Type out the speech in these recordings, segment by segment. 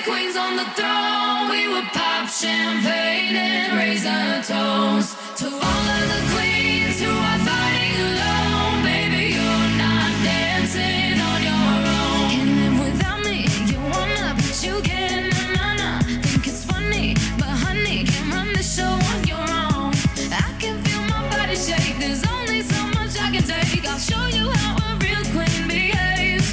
queens on the throne. We would pop champagne and raise a toast to all of the queens who are fighting alone. Baby, you're not dancing on your own. Can't live without me. You wanna, but you can't. Nah. Think it's funny, but honey, can't run the show on your own. I can feel my body shake. There's only so much I can take. I'll show you how a real queen behaves.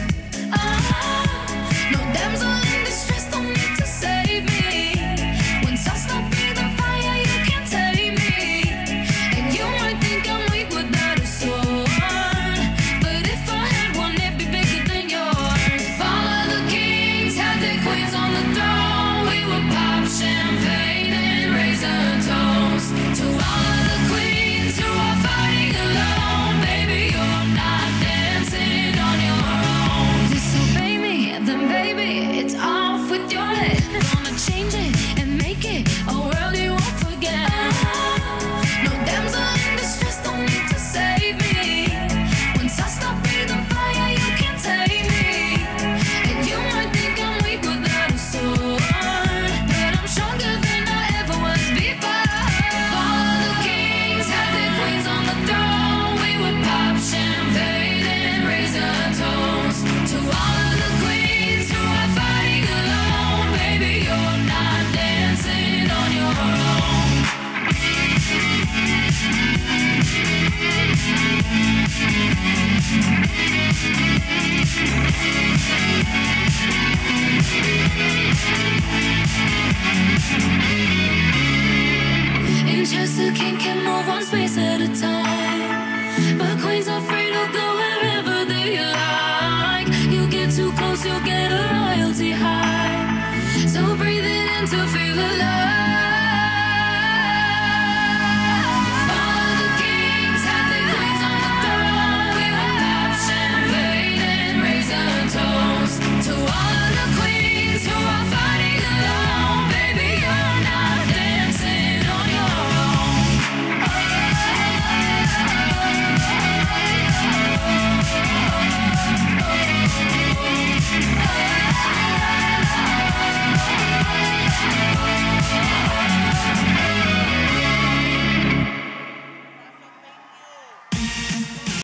No damsel in distress, don't need to save me. Once I stop breathing fire, you can't take me. And you might think I'm weak without a sword, but if I had one, it'd be bigger than yours. If all of the kings had their queens on the throne, we would pop champagne and raise a toast to all of the queens who are fighting alone. Baby, you're not dancing on your own. Disobey me, then baby, it's off with your head. Gonna change it and make it a world you won't forget. No damsel in distress, don't need to save me. Once I stop breathing fire, you can't take me. And you might think I'm weak without a sword, but I'm stronger than I ever was before. All of the kings had their queens on the throne. We would pop champagne and raise a toast to all of the queens who are fighting alone. Baby, you're not dancing on your own. In Chester, king can move one space at a time.